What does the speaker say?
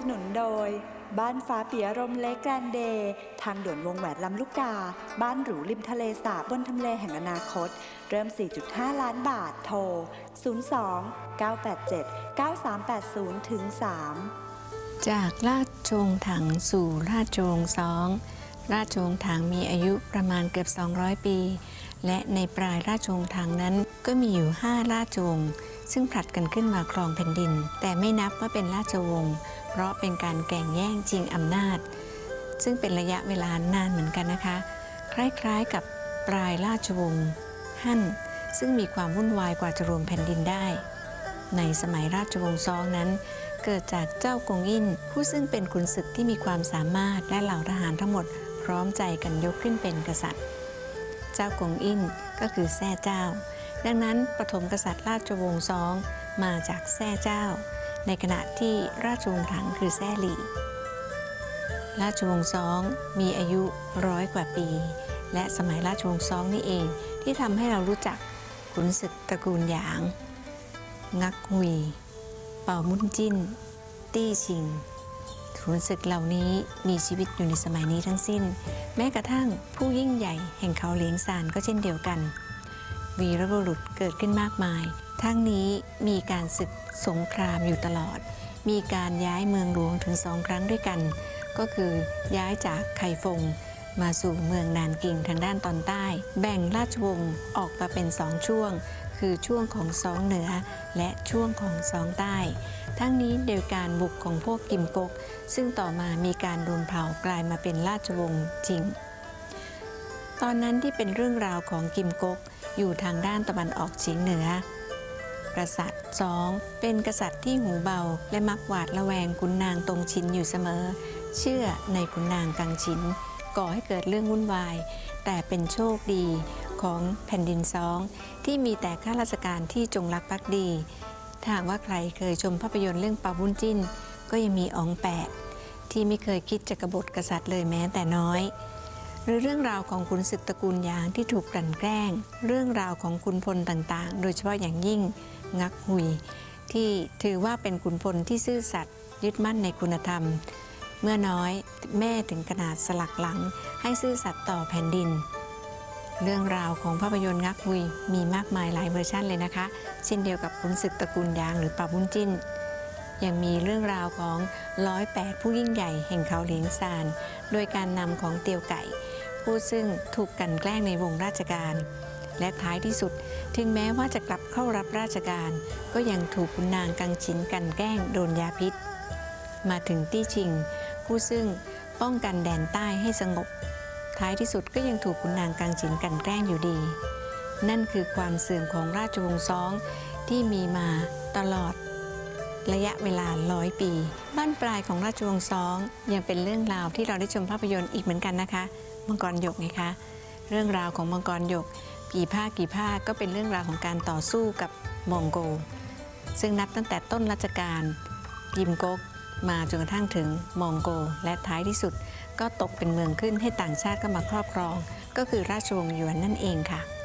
นุนโดยบ้านฟ้าปิยรมเล็กแกรนเดย์ทางด่วนวงแหวนลำลูกกาบ้านหรูริมทะเลสาบบนทำเลแห่งอนาคตเริ่ม 4.5 ล้านบาทโทร 02-987-9380-3 จากราชวงศ์ถังสู่ราชวงศ์ซ้องราชวงศ์ถังมีอายุประมาณเกือบ200 ปีและในปลายราชวงศ์ถังนั้นก็มีอยู่5ราชวงศ์ซึ่งผลัดกันขึ้นมาครองแผ่นดินแต่ไม่นับว่าเป็นราชวงศ์เพราะเป็นการแข่งแย่งชิงอำนาจซึ่งเป็นระยะเวลานานเหมือนกันนะคะคล้ายๆกับปลายราชวงศ์ฮั่นซึ่งมีความวุ่นวายกว่าจะรวมแผ่นดินได้ในสมัยราชวงศ์ซองนั้นเกิดจากเจ้ากงอินผู้ซึ่งเป็นขุนศึกที่มีความสามารถและเหล่าทหารทั้งหมดพร้อมใจกันยกขึ้นเป็นกษัตริย์เจ้ากงอินก็คือแซ่เจ้าดังนั้นปฐมกษัตริย์ราชวงศ์ซองมาจากแซ่เจ้าในขณะที่ราชวงศ์ถังคือแซ่หลี่ราชวงศ์ซองมีอายุ100 กว่าปีและสมัยราชวงศ์ซองนี่เองที่ทำให้เรารู้จักขุนศึกตระกูลหยางงักฮุยเป่ามุ้นจิ้นตี้ชิงขุนศึกเหล่านี้มีชีวิตอยู่ในสมัยนี้ทั้งสิ้นแม้กระทั่งผู้ยิ่งใหญ่แห่งเขาเหลียงซานก็เช่นเดียวกันวีรบุรุษเกิดขึ้นมากมายทั้งนี้มีการศึกสงครามอยู่ตลอดมีการย้ายเมืองหลวงถึง2 ครั้งด้วยกันก็คือย้ายจากไคฟงมาสู่เมืองนานกิงทางด้านตอนใต้แบ่งราชวงศ์ออกมาเป็น2 ช่วงคือช่วงของซองเหนือและช่วงของซองใต้ทั้งนี้โดยการบุกของพวกกิมก๊กซึ่งต่อมามีการรวมเผ่ากลายมาเป็นราชวงศ์จิงตอนนั้นที่เป็นเรื่องราวของกิมก๊กอยู่ทางด้านตะวันออกเฉียงเหนือกษัตริย์ซองเป็นกษัตริย์ที่หูเบาและมักหวาดระแวงขุนนางตงชินอยู่เสมอเชื่อในขุนนางกังชินก่อให้เกิดเรื่องวุ่นวายแต่เป็นโชคดีของแผ่นดินซองที่มีแต่ข้าราชการที่จงรักภักดีถ้าหากว่าใครเคยชมภาพยนตร์เรื่องปาวุ้นจิ้นก็ยังมีอ๋องแปดที่ไม่เคยคิดจะกบฏกษัตริย์เลยแม้แต่น้อยหรือเรื่องราวของขุนศึกตระกูลหยางที่ถูกกลั่นแกล้งเรื่องราวของขุนพลต่างๆโดยเฉพาะอย่างยิ่งงักฮุยที่ถือว่าเป็นขุนพลที่ซื่อสัตย์ยึดมั่นในคุณธรรมเมื่อน้อยแม่ถึงขนาดสลักหลังให้ซื่อสัตย์ต่อแผ่นดินเรื่องราวของภาพยนตร์งักฮุยมีมากมายหลายเวอร์ชันเลยนะคะเช่นเดียวกับขุนศึกตระกูลหยางหรือปาบุ้นจิ้นยังมีเรื่องราวของ108ผู้ยิ่งใหญ่แห่งเขาเหลียงซานโดยการนำของเตียวไก่ผู้ซึ่งถูกกลั่นแกล้งในวงราชการและท้ายที่สุดถึงแม้ว่าจะกลับเข้ารับราชการก็ยังถูกขุนนางกังชินกลั่นแกล้งโดนยาพิษมาถึงตี้ชิงผู้ซึ่งป้องกันแดนใต้ให้สงบท้ายที่สุดก็ยังถูกขุนนางกังชินกลั่นแกล้งอยู่ดีนั่นคือความเสื่อมของราชวงศ์ซองที่มีมาตลอดระยะเวลา100 ปีบ้านปลายของราชวงศ์ซองยังเป็นเรื่องราวที่เราได้ชมภาพยนตร์อีกเหมือนกันนะคะมังกรหยกไงคะเรื่องราวของมังกรหยกกี่ภาคก็เป็นเรื่องราวของการต่อสู้กับมองโกซึ่งนับตั้งแต่ต้นรัชกาลกิมก๊กมาจนกระทั่งถึงมองโกและท้ายที่สุดก็ตกเป็นเมืองขึ้นให้ต่างชาติก็มาครอบครองก็คือราชวงศ์หยวนนั่นเองค่ะ